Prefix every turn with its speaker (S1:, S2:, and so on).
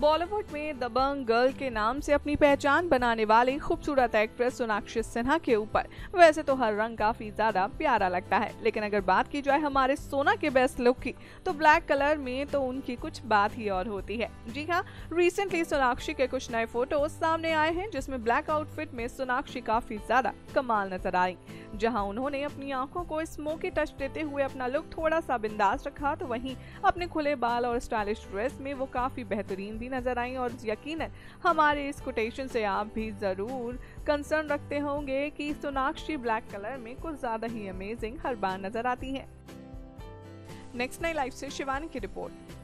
S1: बॉलीवुड में दबंग गर्ल के नाम से अपनी पहचान बनाने वाली खूबसूरत एक्ट्रेस सोनाक्षी सिन्हा के ऊपर वैसे तो हर रंग काफी ज्यादा प्यारा लगता है, लेकिन अगर बात की जाए हमारे सोना के बेस्ट लुक की तो ब्लैक कलर में तो उनकी कुछ बात ही और होती है। जी हाँ, रिसेंटली सोनाक्षी के कुछ नए फोटोज सामने आए हैं जिसमें ब्लैक आउटफिट में सोनाक्षी काफी ज्यादा कमाल नजर आई। जहां उन्होंने अपनी आंखों को स्मोकी टच देते हुए अपना लुक थोड़ा सा बिंदास रखा, तो वहीं अपने खुले बाल और स्टाइलिश ड्रेस में वो काफी बेहतरीन भी नजर आई। और यकीनन हमारे इस कोटेशन से आप भी जरूर कंसर्न रखते होंगे कि सोनाक्षी ब्लैक कलर में कुछ ज्यादा ही अमेजिंग हर बार नजर आती हैं। नेक्स्ट नई लाइफ से शिवानी की रिपोर्ट।